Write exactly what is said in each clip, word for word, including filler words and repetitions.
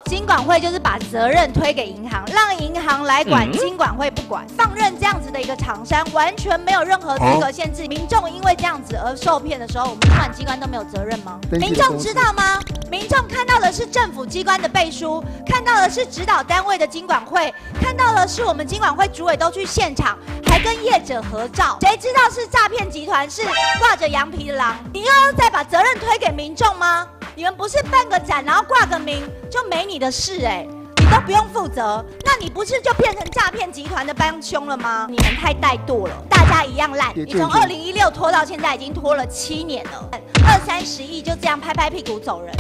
金管会就是把责任推给银行，让银行来管，金管会不管，放任这样子的一个厂商，完全没有任何资格限制。民众因为这样子而受骗的时候，我们主管机关都没有责任吗？民众知道吗？民众看到的是政府机关的背书，看到的是指导单位的金管会，看到的是我们金管会主委都去现场，还跟业者合照。谁知道是诈骗集团，是挂着羊皮的狼？你又要再把责任推给民众吗？你们不是办个展，然后挂个名就没你的事哎、欸，你都不用负责，那你不是就变成诈骗集团的帮凶了吗？你们太怠惰了，大家一样烂。你从二零一六拖到现在，已经拖了七年了，二三十亿就这样拍拍屁股走人。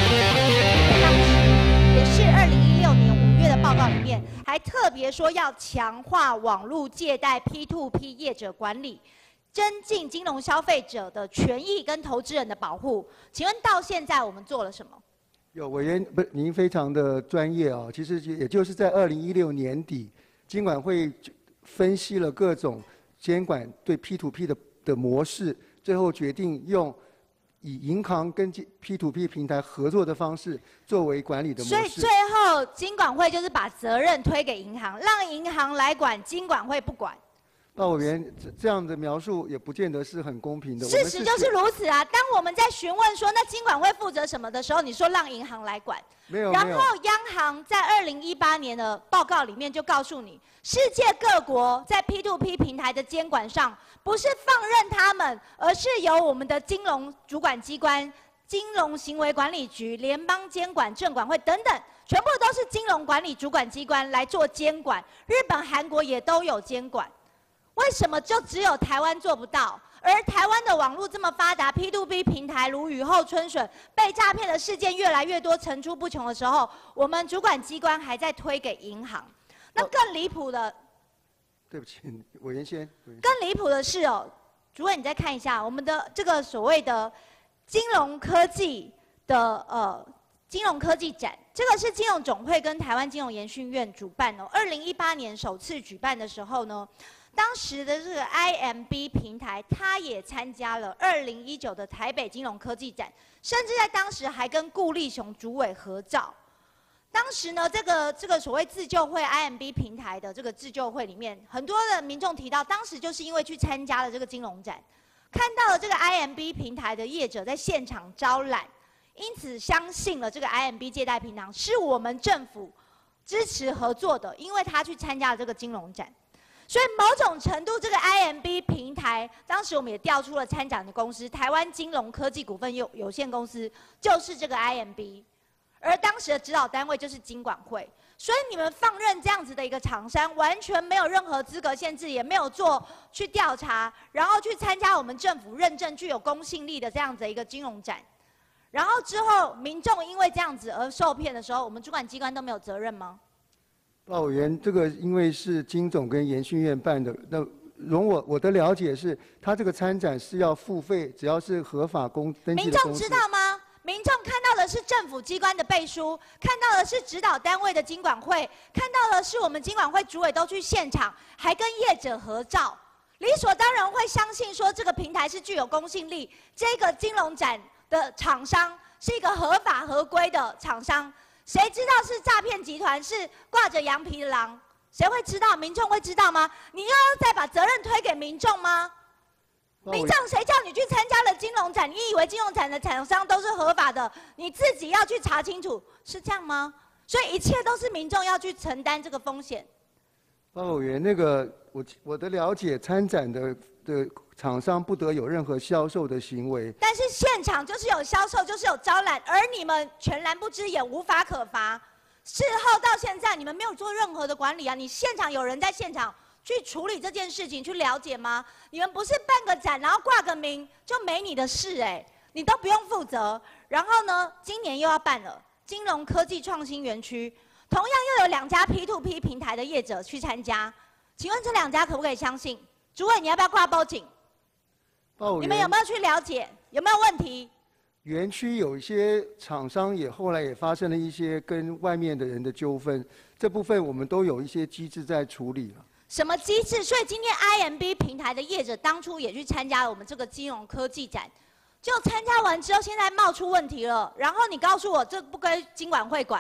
也是二零一六年五月的报告里面，还特别说要强化网络借贷 P to P 业者管理。增进金融消费者的权益跟投资人的保护，请问到现在我们做了什么？ 有委员不，您非常的专业啊。其实也就是在二零一六年底，金管会分析了各种监管对 P to P 的的模式，最后决定用以银行跟 P to P 平台合作的方式作为管理的模式。 所以最后金管会就是把责任推给银行，让银行来管，金管会不管。 那委员这样的描述也不见得是很公平的。 事实就是如此啊！当我们在询问说那金管会负责什么的时候，你说让银行来管。 没有。 然后央行在二零一八年的报告里面就告诉你，世界各国在 P to P 平台的监管上，不是放任他们，而是由我们的金融主管机关、金融行为管理局、联邦监管证管会等等，全部都是金融管理主管机关来做监管。日本、韩国也都有监管。为什么就只有台湾做不到？而台湾的网络这么发达 ，P to P 平台如雨后春笋，被诈骗的事件越来越多、层出不穷的时候，我们主管机关还在推给银行。那更离谱的， 对不起，委员先。 更离谱的是哦，主委你再看一下我们的这个所谓的金融科技的呃金融科技展，这个是金融总会跟台湾金融研训院主办哦。二零一八年首次举办的时候呢。当时的这个 I M B 平台，它也参加了二零一九的台北金融科技展，甚至在当时还跟顾立雄主委合照。当时呢，这个这个所谓自救会 I M B 平台的这个自救会里面，很多的民众提到，当时就是因为去参加了这个金融展，看到了这个 I M B 平台的业者在现场招揽，因此相信了这个 I M B 借贷平台是我们政府支持合作的，因为他去参加了这个金融展。所以某种程度，这个 I M B 平台，当时我们也调出了参展的公司，台湾金融科技股份有有限公司，就是这个 I M B， 而当时的指导单位就是金管会。所以你们放任这样子的一个厂商，完全没有任何资格限制，也没有做去调查，然后去参加我们政府认证具有公信力的这样子的一个金融展，然后之后民众因为这样子而受骗的时候，我们主管机关都没有责任吗？ 报委员，这个因为是金总跟研训院办的，那容我我的了解是，他这个参展是要付费，只要是合法公登记的公司。 民众知道吗？民众看到的是政府机关的背书，看到的是指导单位的金管会，看到的是我们金管会主委都去现场，还跟业者合照，理所当然会相信说这个平台是具有公信力，这个金融展的厂商是一个合法合规的厂商。谁知道是诈骗集团，是挂着羊皮的狼？谁会知道？民众会知道吗？你又要再把责任推给民众吗？民众谁叫你去参加了金融展？你以为金融展的厂商都是合法的？你自己要去查清楚，是这样吗？所以一切都是民众要去承担这个风险。 报委员，那个我我的了解，参展的的厂商不得有任何销售的行为。 但是现场就是有销售，就是有招揽，而你们全然不知，也无法可罚。事后到现在，你们没有做任何的管理啊！你现场有人在现场去处理这件事情，去了解吗？你们不是办个展，然后挂个名就没你的事哎、欸，你都不用负责。然后呢，今年又要办了金融科技创新园区。同样又有两家 P to P 平台的业者去参加，请问这两家可不可以相信？主委，你要不要挂报警？你们有没有去了解？有没有问题？ 园区有一些厂商也后来也发生了一些跟外面的人的纠纷，这部分我们都有一些机制在处理了。 什么机制？所以今天 I M B 平台的业者当初也去参加了我们这个金融科技展，就参加完之后，现在冒出问题了，然后你告诉我这不归金管会管。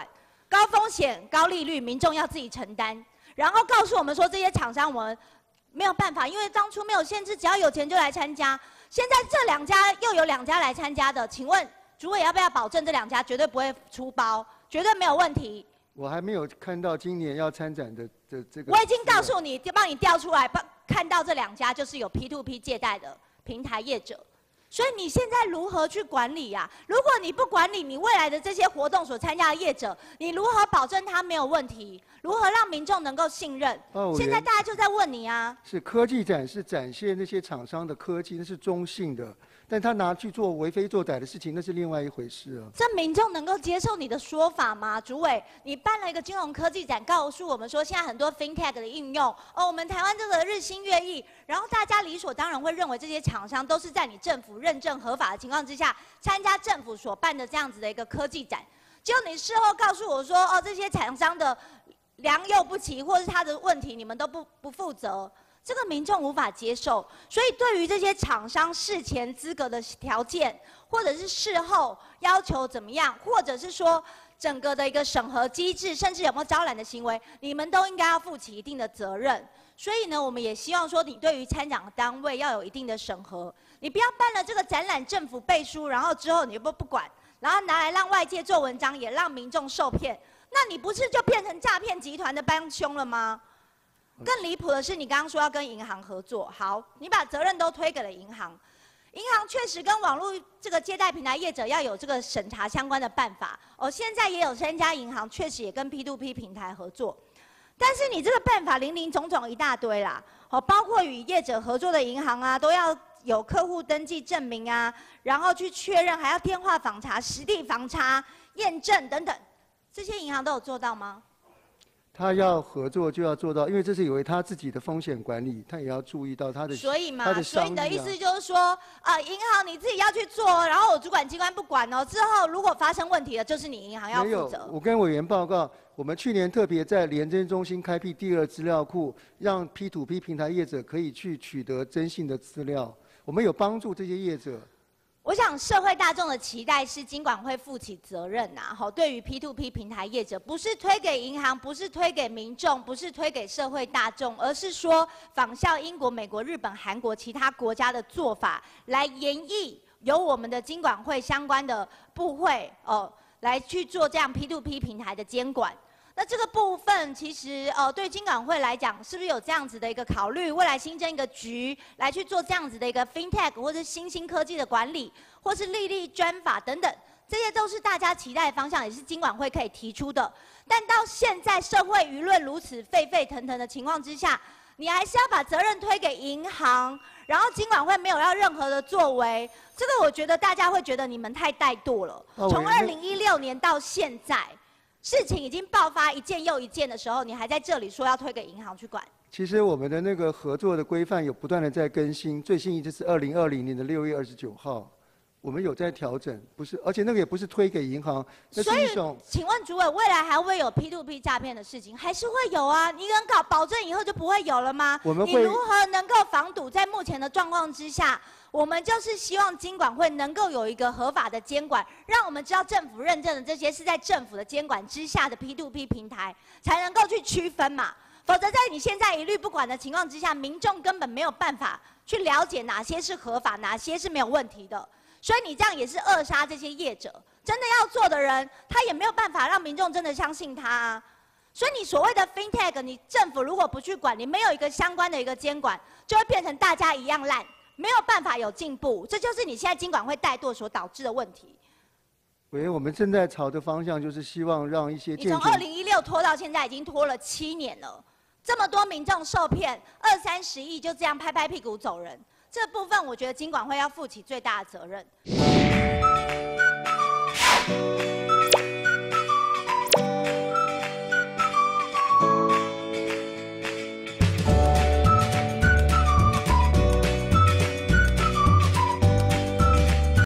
高风险、高利率，民众要自己承担，然后告诉我们说这些厂商我们没有办法，因为当初没有限制，只要有钱就来参加。现在这两家又有两家来参加的，请问主委要不要保证这两家绝对不会出包，绝对没有问题？ 我还没有看到今年要参展的的这个。 我已经告诉你，帮你调出来，帮看到这两家就是有 P to P 借贷的平台业者。所以你现在如何去管理呀、啊？如果你不管理你未来的这些活动所参加的业者，你如何保证他没有问题？如何让民众能够信任？哦、现在大家就在问你啊。 是科技展是展现那些厂商的科技，那是中性的，但他拿去做为非作歹的事情，那是另外一回事啊。 这民众能够接受你的说法吗？主委，你办了一个金融科技展，告诉我们说现在很多 FinTech 的应用，哦，我们台湾这个日新月异，然后大家理所当然会认为这些厂商都是在你政府认证合法的情况之下，参加政府所办的这样子的一个科技展。结果你事后告诉我说，哦，这些厂商的良莠不齐，或是他的问题，你们都不不负责，这个民众无法接受。所以对于这些厂商事前资格的条件，或者是事后要求怎么样，或者是说整个的一个审核机制，甚至有没有招揽的行为，你们都应该要负起一定的责任。所以呢，我们也希望说，你对于参展单位要有一定的审核，你不要办了这个展览，政府背书，然后之后你不不管，然后拿来让外界做文章，也让民众受骗。那你不是就变成诈骗集团的帮凶了吗？更离谱的是，你刚刚说要跟银行合作，好，你把责任都推给了银行，银行确实跟网络这个借贷平台业者要有这个审查相关的办法。哦，现在也有三家银行确实也跟 P to P 平台合作，但是你这个办法林林总总一大堆啦，哦，包括与业者合作的银行啊，都要有客户登记证明啊，然后去确认，还要电话访查、实地访查、验证等等。这些银行都有做到吗？ 他要合作就要做到，因为这是有为他自己的风险管理，他也要注意到他的所以嘛， 他的所以你的意思就是说，啊、呃，银行你自己要去做，然后我主管机关不管哦。之后如果发生问题了，就是你银行要负责。 没有，我跟委员报告，我们去年特别在联征中心开辟第二资料库，让 P to P 平台业者可以去取得征信的资料，我们有帮助这些业者。 我想社会大众的期待是金管会负起责任呐、啊，好，对于 P to P 平台业者，不是推给银行，不是推给民众，不是推给社会大众，而是说仿效英国、美国、日本、韩国其他国家的做法，来研议由我们的金管会相关的部会哦，来去做这样 P to P 平台的监管。那这个部分其实呃，对金管会来讲，是不是有这样子的一个考虑？未来新增一个局来去做这样子的一个 FinTech 或是新兴科技的管理，或是利率专法等等，这些都是大家期待的方向，也是金管会可以提出的。但到现在社会舆论如此沸沸腾腾的情况之下，你还是要把责任推给银行，然后金管会没有要任何的作为，这个我觉得大家会觉得你们太怠惰了。从二零一六年到现在。事情已经爆发一件又一件的时候，你还在这里说要推给银行去管？ 其实我们的那个合作的规范有不断的在更新，最新一次是二零二零年的六月二十九号，我们有在调整，不是，而且那个也不是推给银行，那是一种。 请问主委，未来还会有 P to P 诈骗的事情？还是会有啊？你能搞保证以后就不会有了吗？ 我们会。 你如何能够防堵？在目前的状况之下？我们就是希望金管会能够有一个合法的监管，让我们知道政府认证的这些是在政府的监管之下的 P to P 平台，才能够去区分嘛。否则在你现在一律不管的情况之下，民众根本没有办法去了解哪些是合法，哪些是没有问题的。所以你这样也是扼杀这些业者，真的要做的人，他也没有办法让民众真的相信他啊。所以你所谓的 FinTech， 你政府如果不去管，你没有一个相关的一个监管，就会变成大家一样烂。没有办法有进步，这就是你现在金管会怠惰所导致的问题。 委员，我们正在朝的方向就是希望让一些你从二零一六拖到现在，已经拖了七年了，这么多民众受骗，二三十亿就这样拍拍屁股走人，这部分我觉得金管会要负起最大的责任。